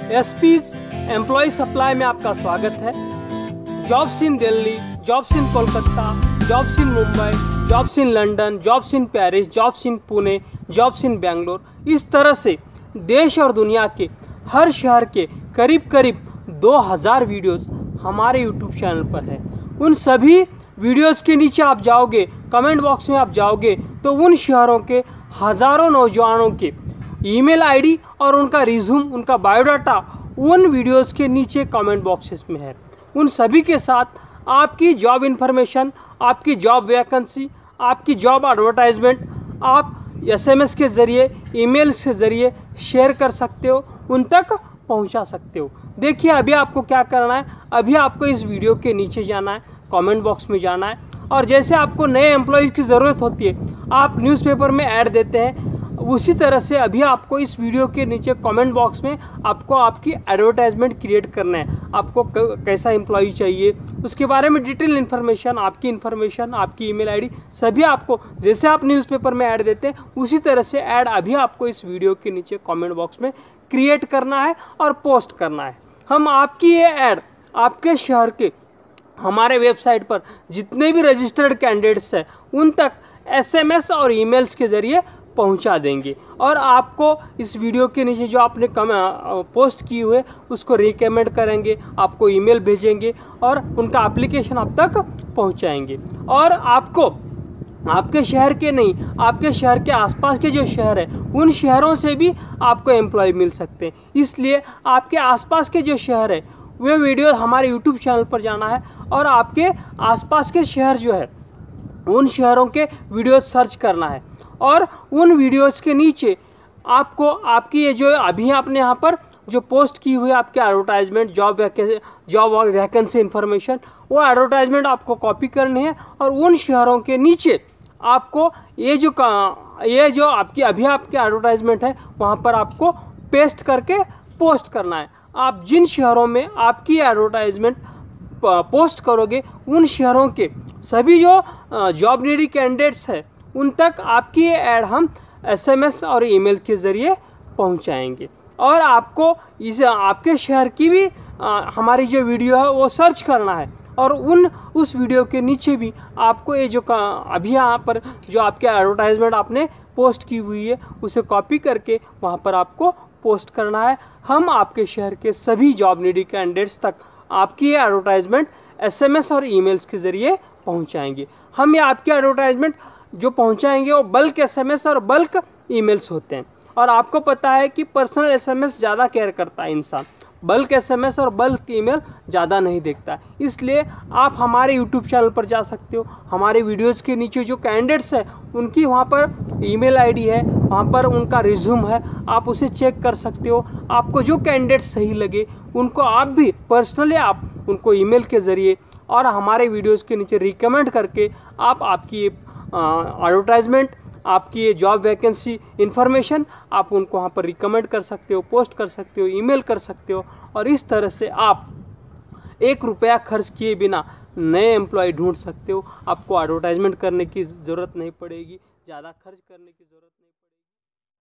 SPs employ supply में आपका स्वागत है। Jobs in Delhi, jobs in Kolkata, jobs in Mumbai, jobs in London, jobs in Paris, jobs in Pune, jobs in Bangalore, इस तरह से देश और दुनिया के हर शहर के करीब करीब 2000 वीडियोस हमारे यूट्यूब चैनल पर है। उन सभी वीडियोस के नीचे आप जाओगे, कमेंट बॉक्स में आप जाओगे तो उन शहरों के हज़ारों नौजवानों के ईमेल आईडी और उनका रिज्यूम, उनका बायोडाटा उन वीडियोस के नीचे कमेंट बॉक्सेस में है। उन सभी के साथ आपकी जॉब इन्फॉर्मेशन, आपकी जॉब वैकेंसी, आपकी जॉब एडवर्टाइजमेंट आप एसएमएस के ज़रिए, ईमेल के ज़रिए शेयर कर सकते हो, उन तक पहुंचा सकते हो। देखिए अभी आपको क्या करना है, अभी आपको इस वीडियो के नीचे जाना है, कमेंट बॉक्स में जाना है और जैसे आपको नए एम्प्लॉयज़ की ज़रूरत होती है, आप न्यूज़पेपर में ऐड देते हैं, उसी तरह से अभी आपको इस वीडियो के नीचे कमेंट बॉक्स में आपको आपकी एडवर्टाइजमेंट क्रिएट करना है। आपको कैसा एम्प्लॉई चाहिए, उसके बारे में डिटेल इन्फॉर्मेशन, आपकी ईमेल आईडी सभी आपको, जैसे आप न्यूज़पेपर में ऐड देते हैं उसी तरह से ऐड अभी आपको इस वीडियो के नीचे कमेंट बॉक्स में क्रिएट करना है और पोस्ट करना है। हम आपकी ये ऐड आपके शहर के हमारे वेबसाइट पर जितने भी रजिस्टर्ड कैंडिडेट्स हैं उन तक एसएमएस और ईमेल्स के ज़रिए पहुंचा देंगे और आपको इस वीडियो के नीचे जो आपने पोस्ट की हुए उसको रिकमेंड करेंगे, आपको ईमेल भेजेंगे और उनका एप्लीकेशन आप तक पहुंचाएंगे। और आपको आपके शहर के नहीं, आपके शहर के आसपास के जो शहर है उन शहरों से भी आपको एम्प्लॉय मिल सकते हैं। इसलिए आपके आसपास के जो शहर है वे वीडियो हमारे यूट्यूब चैनल पर जाना है और आपके आसपास के शहर जो है उन शहरों के वीडियो सर्च करना है और उन वीडियोस के नीचे आपको आपकी ये जो अभी आपने यहाँ पर जो पोस्ट की हुई आपके एडवर्टाइजमेंट, जॉब वैकेंसी इन्फॉर्मेशन, वो एडवर्टाइजमेंट आपको कॉपी करनी है और उन शहरों के नीचे आपको ये जो आपकी अभी आपकी एडवर्टाइजमेंट है वहाँ पर आपको पेस्ट करके पोस्ट करना है। आप जिन शहरों में आपकी एडवर्टाइजमेंट पोस्ट करोगे उन शहरों के सभी जो जॉब नीडी कैंडिडेट्स हैं उन तक आपकी ये ऐड हम एसएमएस और ईमेल के ज़रिए पहुंचाएंगे और आपको इस आपके शहर की भी हमारी जो वीडियो है वो सर्च करना है और उस वीडियो के नीचे भी आपको ये जो अभी यहाँ पर जो आपके एडवर्टाइजमेंट आपने पोस्ट की हुई है उसे कॉपी करके वहाँ पर आपको पोस्ट करना है। हम आपके शहर के सभी जॉब नीडी कैंडिडेट्स तक आपकी ये एडवर्टाइजमेंट एसएमएस और ईमेल्स के ज़रिए पहुँचाएँगे। हम ये आपकी एडवर्टाइजमेंट जो पहुंचाएंगे वो बल्क एसएमएस और बल्क ईमेल्स होते हैं और आपको पता है कि पर्सनल एसएमएस ज़्यादा केयर करता है इंसान, बल्क एसएमएस और बल्क ईमेल ज़्यादा नहीं देखता। इसलिए आप हमारे यूट्यूब चैनल पर जा सकते हो, हमारे वीडियोस के नीचे जो कैंडिडेट्स हैं उनकी वहाँ पर ईमेल आईडी है, वहाँ पर उनका रिज्यूम है, आप उसे चेक कर सकते हो। आपको जो कैंडिडेट सही लगे उनको आप भी पर्सनली आप उनको ईमेल के ज़रिए और हमारे वीडियोज़ के नीचे रिकमेंड करके आप आपकी एडवर्टाइजमेंट, आपकी ये जॉब वैकेंसी इन्फॉर्मेशन आप उनको वहाँ पर रिकमेंड कर सकते हो, पोस्ट कर सकते हो, ईमेल कर सकते हो और इस तरह से आप 1 रुपया खर्च किए बिना नए एम्प्लॉय ढूंढ सकते हो। आपको एडवर्टाइजमेंट करने की ज़रूरत नहीं पड़ेगी, ज़्यादा खर्च करने की ज़रूरत नहीं पड़ेगी।